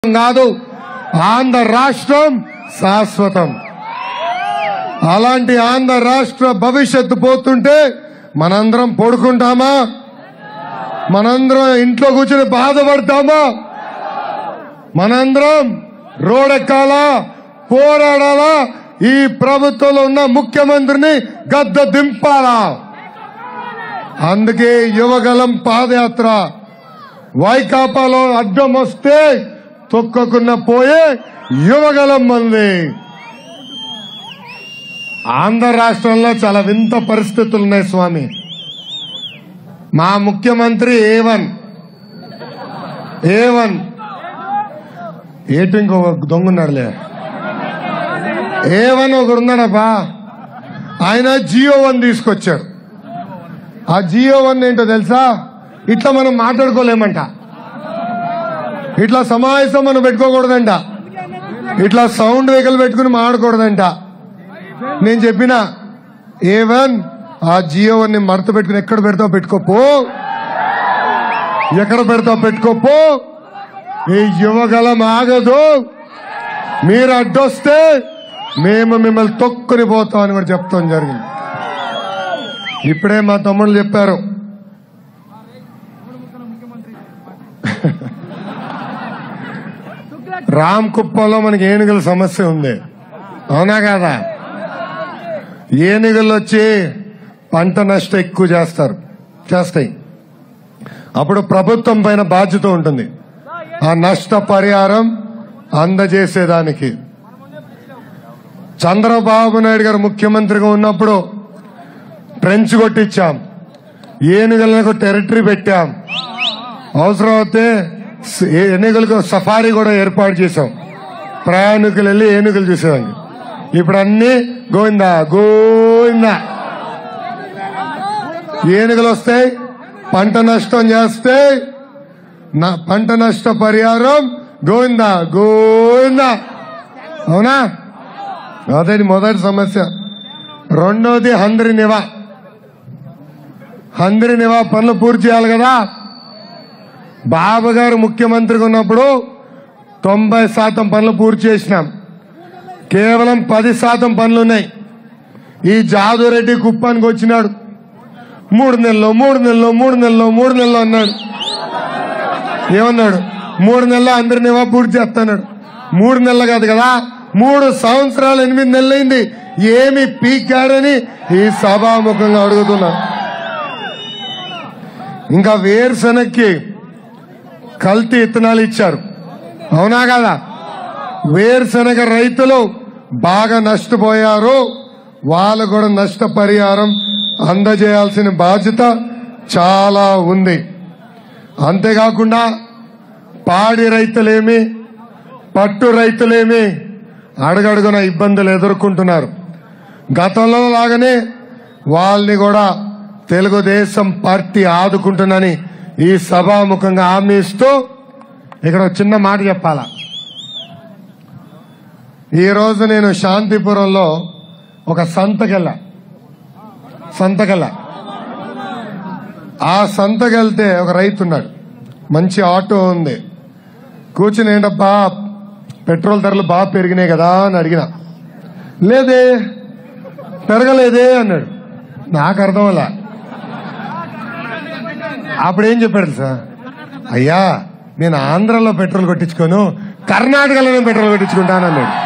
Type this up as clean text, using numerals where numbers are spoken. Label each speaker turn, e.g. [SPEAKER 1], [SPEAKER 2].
[SPEAKER 1] కాదు, ఆంధ్ర రాష్ట్రం శాశ్వతం. అలాంటి ఆంధ్ర రాష్ట్ర భవిష్యత్తు పోతుంటే మనందరం పడుకుంటామా? మనందరం ఇంట్లో కూర్చొని బాధపడతామా? మనందరం రోడ్డెక్కాలా, పోరాడాలా? ఈ ప్రభుత్వంలో ఉన్న ముఖ్యమంత్రిని గద్ద దింపాలా? అందుకే యువగలం పాదయాత్ర. వైకాపాలో అడ్డం వస్తే తొక్కకున్న పోయే యువగలం మంది. ఆంధ్ర రాష్ట్రంలో చాలా వింత పరిస్థితులు ఉన్నాయి స్వామి. మా ముఖ్యమంత్రి A1 ఏటు ఇంకొక దొంగన్నాడులే. A1 ఒకడున్నాడబ్బా, ఆయన G01 తీసుకొచ్చారు. ఆ G01 ఏంటో తెలుసా? ఇట్లా మనం మాట్లాడుకోలేమంట, ఇట్లా సమావేశం మనం పెట్టుకోకూడదంట, ఇట్లా సౌండ్ వెహికల్ పెట్టుకుని మాట్లాడకూడదంట. నేను చెప్పిన A1 ఆ G01 ని మడత పెట్టుకుని ఎక్కడ పెడతావు పెట్టుకోపో, ఎక్కడ పెడతావు పెట్టుకోపో. ఈ యువగలం ఆగదు. మీరు అడ్డొస్తే మేము మిమ్మల్ని తొక్కుని పోతామని కూడా చెప్తాం జరిగింది. ఇప్పుడే మా తమ్ముళ్ళు చెప్పారు, రామ్ కుప్పంలో మనకి ఏనుగుల సమస్య ఉంది, అవునా కాదా? ఏనుగులు వచ్చి పంట నష్టం ఎక్కువ చేస్తాయి. అప్పుడు ప్రభుత్వం పైన బాధ్యత ఉంటుంది ఆ నష్ట పరిహారం అందజేసేదానికి. చంద్రబాబు నాయుడు గారు ముఖ్యమంత్రిగా ఉన్నప్పుడు ట్రెంచ్ కొట్టించాం, ఏనుగులకు టెరిటరీ పెట్టాం, అవసరం అయితే ఏనుగులకు సఫారీ కూడా ఏర్పాటు చేశాం. ప్రయాణికులు వెళ్ళి ఏనుగులు చూసేదానికి. ఇప్పుడు అన్ని గోవిందా గోవిందా. ఏనుగులు వస్తాయి, పంట నష్టం చేస్తే పంట నష్ట పరిహారం గోవిందా గోవిందా, అవునా? అదే మొదటి సమస్య. రెండోది హంద్రి నివా పనులు పూర్తి చేయాలి కదా. బాబు గారు ముఖ్యమంత్రిగా ఉన్నప్పుడు 90% పనులు పూర్తి చేసినాం, కేవలం 10% పనులున్నాయి. ఈ జాదురెడ్డి కుప్పానికి వచ్చినాడు, 3 నెలల్లో అన్నాడు. ఏమన్నాడు? 3 నెలల్లో అందరి నివా పూర్తి చేస్తున్నాడు. 3 నెలలు కాదు కదా, 3 సంవత్సరాలు 8 నెలలైంది. ఏమి పీకాడని ఈ సభాముఖంగా అడుగుతున్నా. ఇంకా వేరుశనక్కి కల్తీ ఇత్తనాలు ఇచ్చారు, అవునా కదా? వేరుశనగ రైతులు బాగా నష్టపోయారు, వాళ్ళు కూడా నష్టపరిహారం అందజేయాల్సిన బాధ్యత చాలా ఉంది. అంతేకాకుండా పాడి రైతులేమి, పట్టు రైతులేమి అడుగడుగున ఇబ్బందులు ఎదుర్కొంటున్నారు. గతంలో లాగానే వాళ్ళని కూడా తెలుగుదేశం పార్టీ ఆదుకుంటున్నని ఈ సభాముఖంగా హామీ ఇస్తూ ఇక్కడ చిన్న మాట చెప్పాలా. ఈరోజు నేను శాంతిపురంలో ఒక సంతకెళ్ళా. ఆ సంతకెళ్తే ఒక రైతున్నాడు, మంచి ఆటో ఉంది. కూర్చుని ఏంటబ్బా పెట్రోల్ ధరలు బాగా పెరిగినాయి కదా అని అడిగిన. లేదే పెరగలేదే అన్నాడు. నాకు అర్థం అలా. అప్పుడేం చెప్పాడు సార్? అయ్యా నేను ఆంధ్రాలో పెట్రోల్ కొట్టించుకోను, కర్ణాటకలో పెట్రోల్ కొట్టించుకుంటాను అన్నాడు.